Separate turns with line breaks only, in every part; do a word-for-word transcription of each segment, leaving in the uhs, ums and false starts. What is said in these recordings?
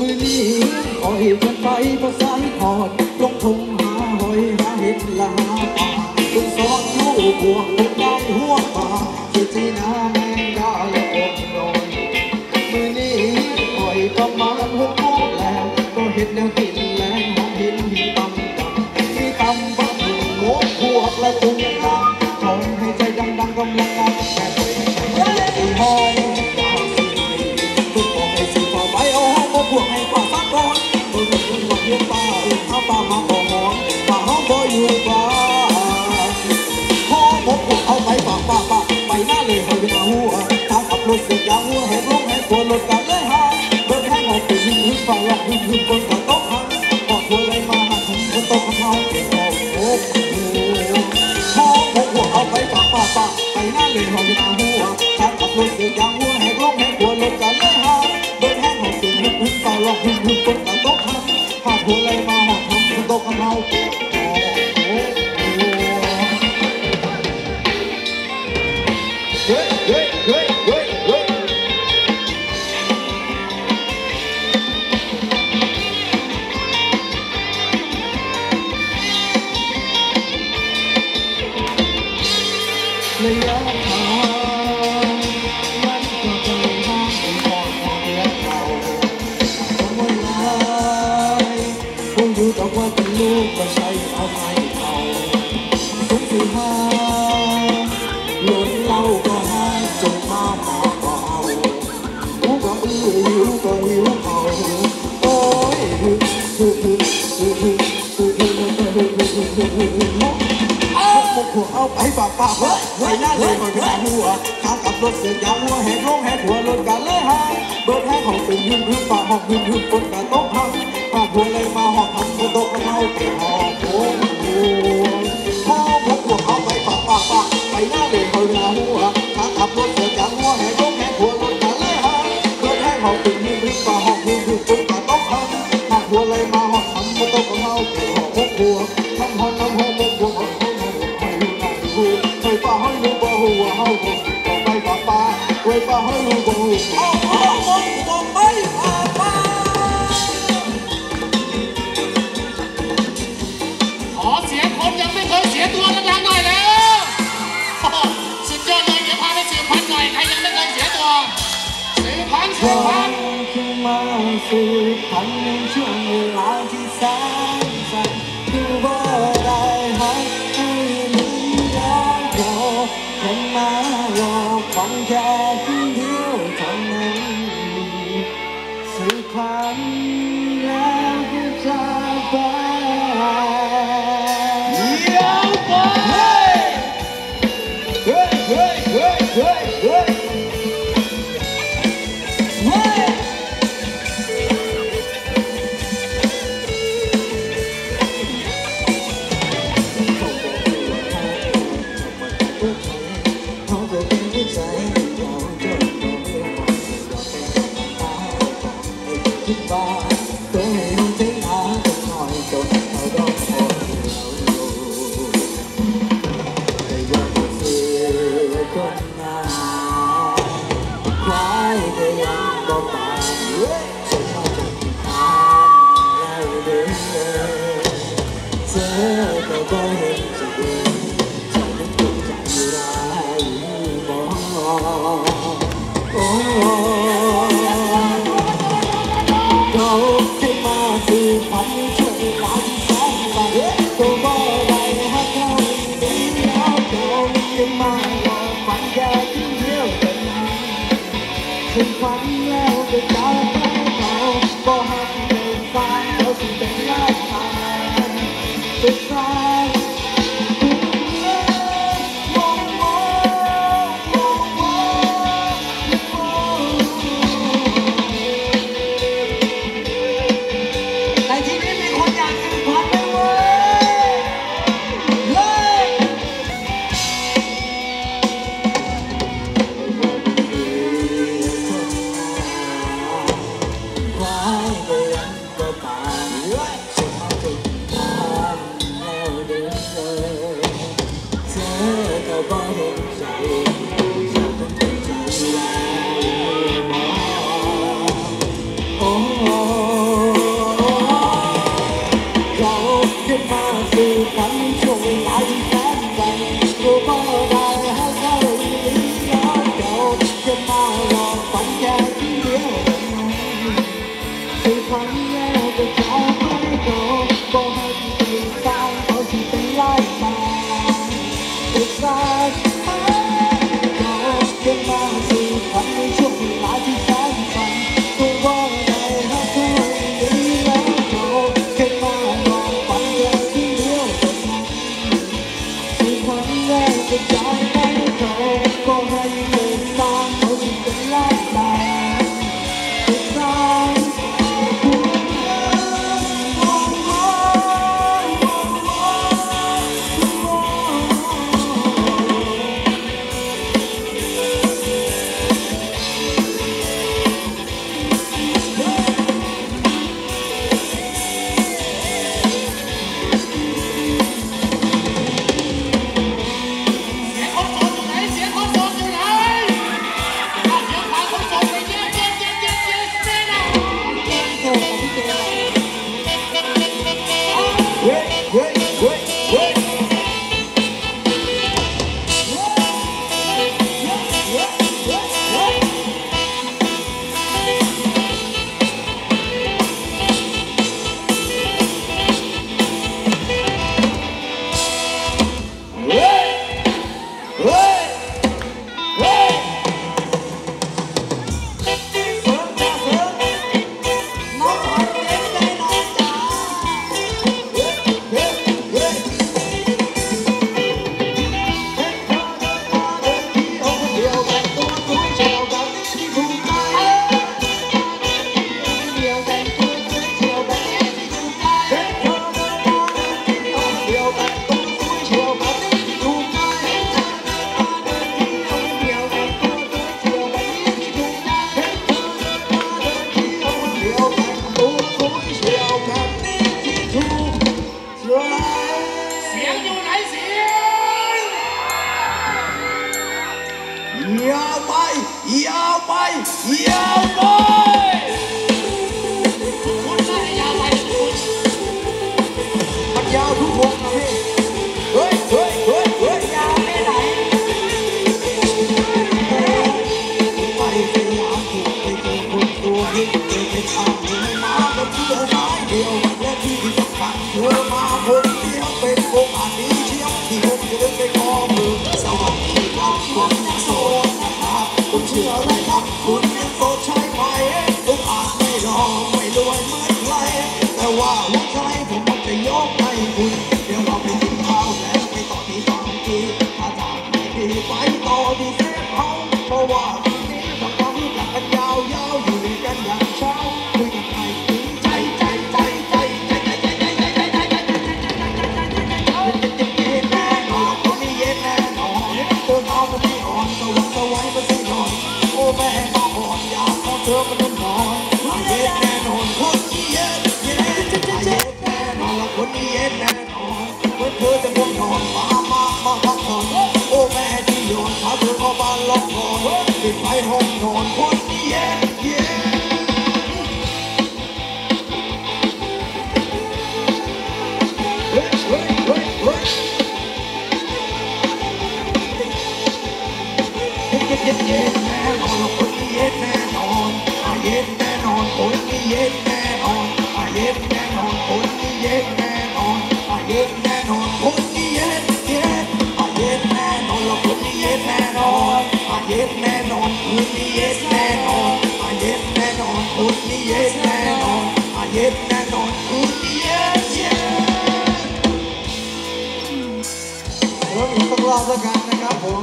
มือนี้คอยกันไปภาษาทอดลงทงหาหอยหาเห็ดละหาป่าคุณสอนลูกบวกคนได้หัวป่าเจจีนาแมงดาและอมลอยมือนี้คอยประมาณหกโมงแล้วก็เห็ดแล้วกินแล้วหอมเห็นหินตำตำมีตำบักหุ่นโมกพวกและตุ้งตามขอให้ใจดังๆกำลังงานแค่ตัวให้หอยทุกบอกให้สิฝ่าไปเอาห้องมาพวกให้ป่าซักก่อนตัวนี้เป็นหลักเลี้ยงป่าเอื้อข้าป่ามาบ่หอนป่าห้องบ่อยู่ป่าห้องพบพวกเอาไปป่าป่าป่าไปหน้าเลยให้เป็นหัวทางขับรถเสียยางหัวแหกลงให้ตัวรถกันเลยฮะเบิดให้หอบตื่นหึ่งป่าหลับหึ่งหึ่งบนกระโต๊ะหันปอดหัวเลยมาหันบนโต๊ะเขาเก็บเอาโอ้โหห้องพบพวกเอาไปป่าป่าป่าไปหน้าเลยให้เป็นหัวทางขับรถเสียยางหัวแหกลงให้ตัวรถกันเลยฮะเบิดให้หอบตื่นหึ่งหึ่งป่าหลับหึ่งหึ่งบนกระโต๊ะหันปอดหัวเลยมาหันบนโต๊ะเขาเก็บเอาเฮ้ยเฮ้ยเฮ้ยเฮ้ยเฮ้ยระยะทางมันก็ไกลมากไม่พอความรักเราต้องไม่ลายคงอยู่แต่ว่าเป็นลูกก็ใช้เอาไม่เอาต้องสิหาหล่นเล่าก็หาจนมาหาก็เอาหูก็อื้อหิวก็หิวเอาโอ้ยฮึฮึฮึฮึฮึฮึฮึฮึฮึฮึฮึฮึฮึพวกพวกเอาไปฝากฝากไว้ไว้หน้าเลยก่อนเป็นหัวทางกับรถเสียยางหัวแหกลงแหกหัวรถกันเลยฮะเบิดแหกของตึงหึ่งหึ่งป่าหอกหึ่งหึ่งบนกระโต๊ะหักปากหัวเลยมาหอกทำบนโต๊ะกระเมาเกี่ยวหอกโอ้โหพ่อพวกพวกเอาไปฝากฝากฝากไปหน้าเลยก่อนเป็นหัวทางกับรถเสียยางหัวแหกลงแหกหัวรถกันเลยฮะเบิดแหกของตึงหึ่งหึ่งป่าหอกหึ่งหึ่งบนกระโต๊ะหักปากหัวเลยมาหอกทำบนโต๊ะกระเมาเกี่ยวหอกพวกพวกทำหอกทำหอกพวกพวกไปป่าให้ลูกบ่หัวเฮาบ่ไปป่าป่าไปป่าให้ลูกบ่หัวเอาเอาบ่บ่ไปป่าป่า
ขอเสียงคนยังไม่เคยเสียตัวดังๆหน่อยแล้วสุดยอดเลยเดี๋ยวพาไปสืบพันธุ์หน่อยใครยังไม่เคยเสียตัวสืบพันธุ์สืบพันธุ์
ขึ้นมาสืบพันธุ์ในช่วงเวลาที่แสนสั้นคือบ่ได้หักให้ลืมแล้วโยแค่มาหลอกฟังแค่คืนเดียวเท่านั้นสืบพันธุ์แล้วก็จะไปเดี๋ยวไปเฮ้ยเฮ้ยเฮ้ยเฮ้ยเฮ้ยคิดว่าตัวให้มันถึงหาตัวหน่อยจนเขาร้องขอแต่ยังไม่เสียคนงานใครก็ยังก็ตามจนมาจนทางแล้วเดินเจอก็ก็เห็นจะเดินจะนึกถึงใจร้ายบอกโอ้เขาขึ้นมาคือพันช่วยหลานแสนบาทตัวบ่ได้หักเขาดีแล้วเขาขึ้นมาหลอกฝันแค่ที่เดียวกันถึงฝันแล้วก็จะให้เขาบ่หักเดินสายเขาถึงเป็นลายทางสุดท้ายโอ้ยาวไปยาวไปยาวไป
คุณน่าจะยาวไปคุณ
มันยาวทุกวงนะพี่เฮ้ยเฮ้ยเฮ้ยเฮ้ยยาวแค่ไหนไปสยามถูกไปเจอคนตัวนี้เจอไปทางเธอมาแล้วเพื่อน้อยเดียวและที่สำคัญเธอมาคนเดียวเป็นโอกาสนี้เชียวที่ผมจะได้ไปขอมือสวัสดีครับผมยังโสดนะครับคุณเชื่ออะไรครับคุณยังโสดใช่ไหมผมอาจไม่หล่อไม่รวยเหมือนใครแต่ว่าหัวใจผมมันจะยกให้คุณเดี๋ยวเราไปกินข้าวแล้วไปต่อที่สองทีถ้าจากไม่ดีไปต่อที่เซฟเฮาส์เพราะว่าทีนี้ทำความรู้จักกันยาวยาวอยู่ด้วยกันอย่างเช้าคุยกันไปถึงใจใจใจใจใจใจใจใจใจใจใจใจใจเย็นแน่นอนคนนี้เย็นแน่นอนเธอเอามันไม่อ่อนสวัสดิ์สวัยมันไม่นอนโอ้แม่มาอ่อนอยากเอาเธอมันนอนเย็นแน่นอนคนนี้เย็นเย็นเย็นแน่นอนคนนี้เย็นแน่นอนเมื่อเธอจะง่วงนอนมามามาพักผ่อนโอ้แม่ที่โยนพาเธอเข้าบ้านล็อกก่อนปิดไฟห้องนอนคนนี้เย็นเย็นเฮ้ยเฮ้ยเฮ้ยเฮ้ยเย็นเย็นแน่นอนคนนี้เย็นแน่นอนเย็นแน่นอนคนนี้เย็นแน่นอนเย็นแน่นอนคนนี้เย็นแน่นอนเย็นแน่นอนคนนี้เย็นเย็นเย็นแน่นอนแล้วคนนี้เย็นแน่นอนเย็นแน่นอนคนนี้เย็นแน่นอนเย็นแน่นอนคนนี้เย็นแน่นอนเย็นแน่นอนคนนี้เย็นเย็นเริ่มอีกสักรอบแล้วกันนะครับผม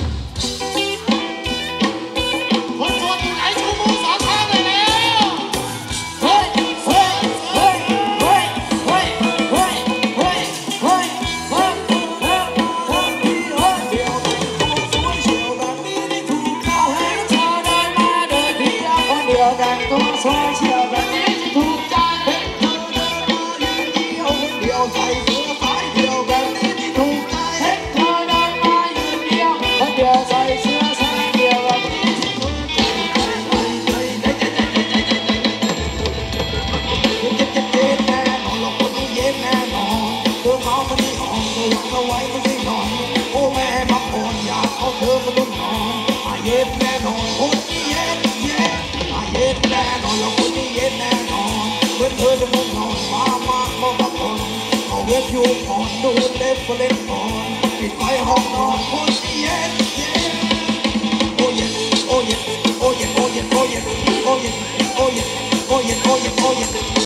คนโสดอยู่ไหนชูมือสองข้างเลยแล้ว
เฮ้ยเฮ้ยเฮ้ยเฮ้ยเฮ้ยเฮ้ยเฮ้ยเฮ้ยเฮ้ยเฮ้ยเฮ้ยเดียวกันสวยเชียวแบบนี้ได้ถูกเราให้เธอเดินมาเดินเดียวคนเดียวกันตัวสวยเชียวแบบนี้ที่ถูกใจเห็นเธอเดินมายืนเดียวคนเดียวใส่เสื้อสายเดียวแบบนี้ที่ถูกใจเห็นเธอเดินมายืนเดียวคนเดียวใส่เสื้อสายเดียวแบบนี้ที่ถูกใจเย็นแน่นอนเราคนนี้เย็นแน่นอนเธอเมามันไม่อ่อนสว่างสวัยมันไม่นอนโอ้แม่พักผ่อนอยากเอาเธอมาต้องนอนเย็นแน่นอนคนนี้เย็นเย็นเย็นแน่นอนเราคนนี้เย็นแน่นอนเมื่อเธอจะมุ่งนอนมามามาพักผ่อนเอาเว็บยูก่อนดูเล็บก็เล่นก่อนปิดไฟห้องนอนคนนี้เย็นเย็นโอ้เย็นโอ้เย็นโอ้เย็นโอ้เย็นโอ้เย็นโอ้เย็นโอ้เย็นโอ้เย็นโอ้เย็นโอ้เย็น